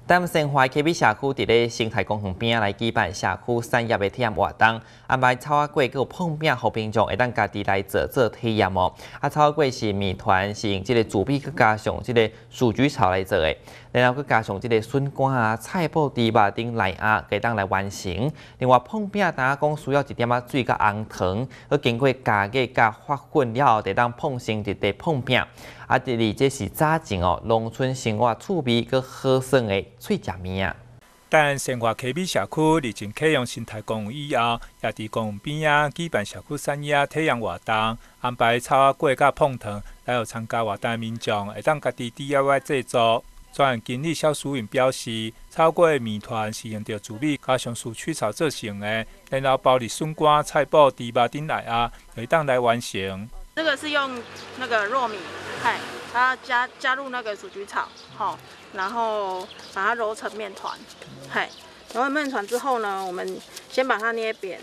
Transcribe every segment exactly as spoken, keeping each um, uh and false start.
淡生活溪尾社区伫咧生态公园边来举办社区产业的体验活动，安排草仔粿佮碰饼，互民众会当家己来做做体验哦。啊，草仔粿是面团，是用即个薯米佮加上即个鼠菊草来做的，然后佮加上即个笋干啊、菜脯伫肉顶来压，会当来完成。另外碰饼，当讲需要一点仔水佮红糖，佮经过加热佮发粉了后，会当碰成一块碰饼。啊，第二这是早前哦，农村生活趣味佮好耍的脆食面啊。 但生活溪尾社区日前启用生态公园以后，也伫公园边仔举办社区产业体验活动，安排草仔粿甲碰糖，来有参加活动的民众会当家己 D I Y 制作。专案经理肖淑云表示，草粿的面团是用着薯米加上树曲草做成的，然后包入笋干、菜脯伫肉顶来压，会当来完成。 这个是用那个糯米，嗨，它加加入那个鼠菊草，好，然后把它揉成面团，嗨，揉成面团之后呢，我们先把它捏扁，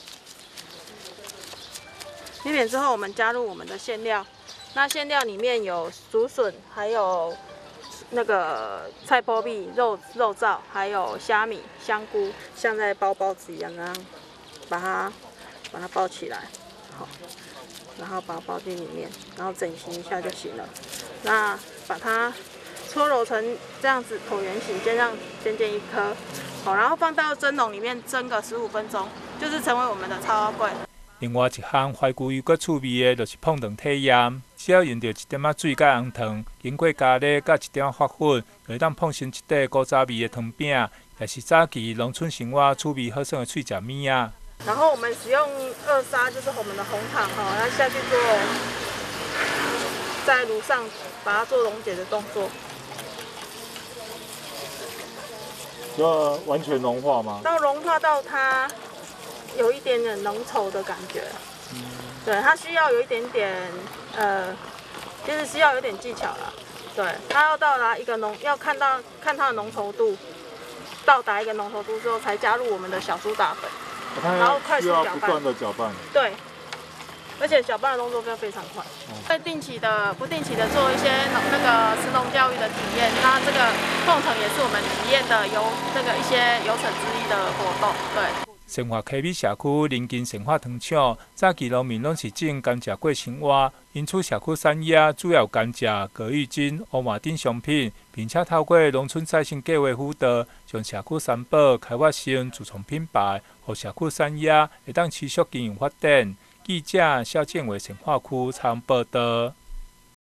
捏扁之后，我们加入我们的馅料，那馅料里面有竹笋，还有那个菜脯米、肉肉燥，还有虾米、香菇，像在包包子一样，这样把它把它包起来，好。然后把它包进里面，然后整形一下就行了。那把它搓揉成这样子椭圆形，尖上尖尖一颗，好，然后放到蒸笼里面蒸个十五分钟，就是成为我们的草仔粿。 另外一项怀旧又搁趣味的，就是碰糖体验。只要用到一点仔水甲红糖，经过加热甲一点仔发粉，就会当碰成一块古早味的糖饼，也是早期农村生活趣味好耍的脆食面啊。 然后我们使用二砂，就是我们的红糖哈，然后下去做，在炉上把它做溶解的动作。 要完全融化吗？ 到融化到它有一点点浓稠的感觉。嗯。对，它需要有一点点呃，其实需要有点技巧啦。对，它要到达一个浓，要看到看它的浓稠度，到达一个浓稠度之后，才加入我们的小苏打粉。然后快速搅拌， 不断的搅拌。 对，而且搅拌的动作要非常快。会定期的、不定期的做一些那个食农教育的体验。那这个碰糖也是我们体验的游那个一些流程之一的活动。对。 生活溪尾社区临近生化糖厂，早期农民拢是种甘蔗过生活，因此社区产业主要甘蔗、果芋精、乌麻等商品，并且透过农村再生计划辅导，将社区三宝开发成自创品牌，互社区产业会当持续经营发展。记者肖建伟生化区参报道。